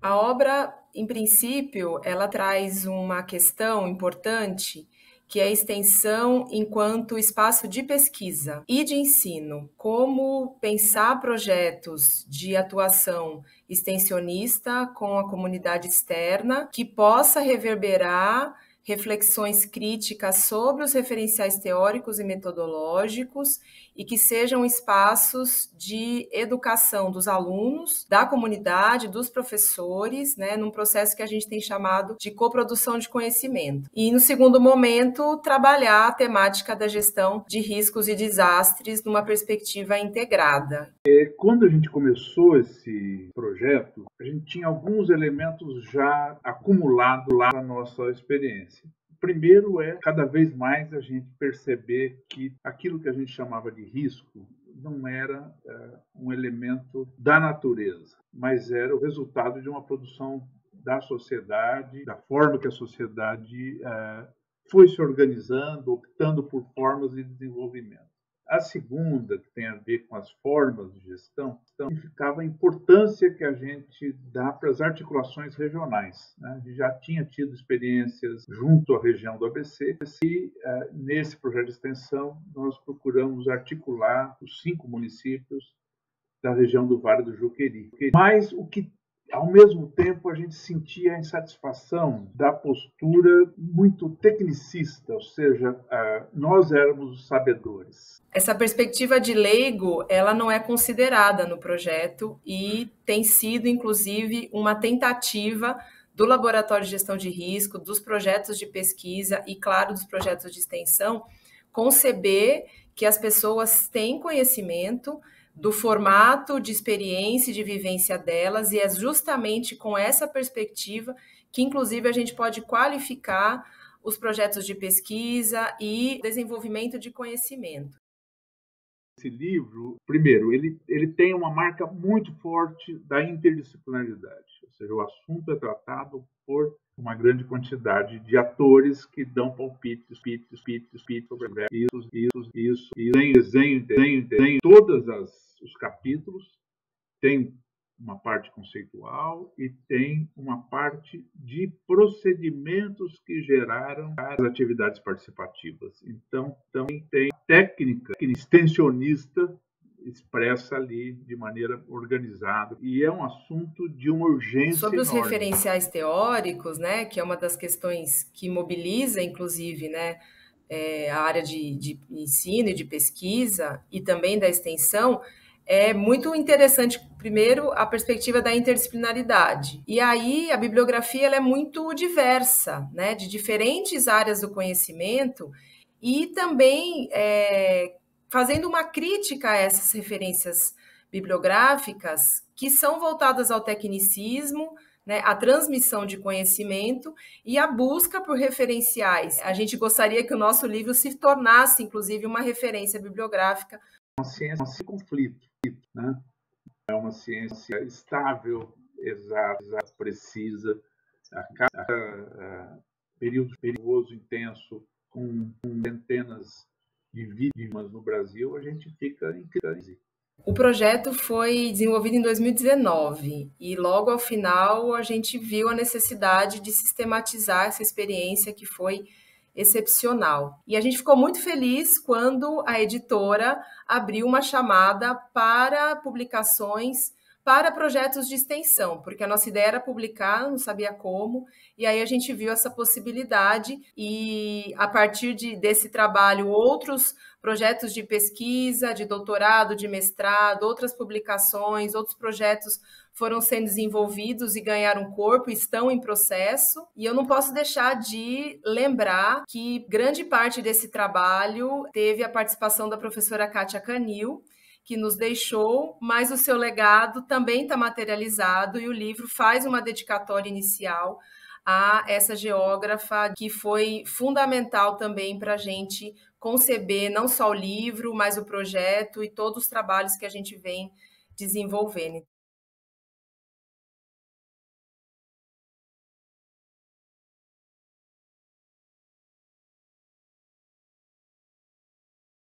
A obra, em princípio, ela traz uma questão importante, que é a extensão enquanto espaço de pesquisa e de ensino. Como pensar projetos de atuação extensionista com a comunidade externa, que possa reverberar reflexões críticas sobre os referenciais teóricos e metodológicos e que sejam espaços de educação dos alunos, da comunidade, dos professores, né, num processo que a gente tem chamado de coprodução de conhecimento. E, no segundo momento, trabalhar a temática da gestão de riscos e desastres numa perspectiva integrada. Quando a gente começou esse projeto, a gente tinha alguns elementos já acumulados lá na nossa experiência. O primeiro é, cada vez mais, a gente perceber que aquilo que a gente chamava de risco não era um elemento da natureza, mas era o resultado de uma produção da sociedade, da forma que a sociedade foi se organizando, optando por formas de desenvolvimento. A segunda, que tem a ver com as formas de gestão, significava a importância que a gente dá para as articulações regionais. A gente já tinha tido experiências junto à região do ABC e, nesse projeto de extensão, nós procuramos articular os 5 municípios da região do Vale do Juqueri. Mas o que ao mesmo tempo, a gente sentia a insatisfação da postura muito tecnicista, ou seja, nós éramos os sabedores. Essa perspectiva de leigo, ela não é considerada no projeto e tem sido, inclusive, uma tentativa do Laboratório de Gestão de Risco, dos projetos de pesquisa e, claro, dos projetos de extensão, conceber que as pessoas têm conhecimento do formato de experiência e de vivência delas, e é justamente com essa perspectiva que, inclusive, a gente pode qualificar os projetos de pesquisa e desenvolvimento de conhecimento. Esse livro, primeiro, ele tem uma marca muito forte da interdisciplinaridade, ou seja, o assunto é tratado por uma grande quantidade de atores que dão palpites sobre isso, tem desenho, todos os capítulos, tem uma parte conceitual e tem uma parte de procedimentos que geraram as atividades participativas. Então, também tem técnica extensionista expressa ali de maneira organizada. E é um assunto de uma urgência sobre os enorme. Referenciais teóricos, né, que é uma das questões que mobiliza, inclusive, né, a área de ensino e de pesquisa e também da extensão. É muito interessante, primeiro, a perspectiva da interdisciplinaridade. E aí a bibliografia ela é muito diversa, né, de diferentes áreas do conhecimento e também fazendo uma crítica a essas referências bibliográficas que são voltadas ao tecnicismo, né, a transmissão de conhecimento e a busca por referenciais. A gente gostaria que o nosso livro se tornasse, inclusive, uma referência bibliográfica. Uma ciência de conflito, né? É uma ciência estável, exata, precisa. A cada período perigoso, intenso, com centenas de vítimas no Brasil, a gente fica em crise. O projeto foi desenvolvido em 2019 e logo ao final a gente viu a necessidade de sistematizar essa experiência que foi excepcional. E a gente ficou muito feliz quando a editora abriu uma chamada para publicações para projetos de extensão, porque a nossa ideia era publicar, não sabia como, e aí a gente viu essa possibilidade e a partir desse trabalho outros projetos de pesquisa, de doutorado, de mestrado, outras publicações, outros projetos foram sendo desenvolvidos e ganharam corpo, estão em processo. E eu não posso deixar de lembrar que grande parte desse trabalho teve a participação da professora Kátia Canil, que nos deixou, mas o seu legado também está materializado e o livro faz uma dedicatória inicial a essa geógrafa que foi fundamental também para a gente conceber não só o livro, mas o projeto e todos os trabalhos que a gente vem desenvolvendo.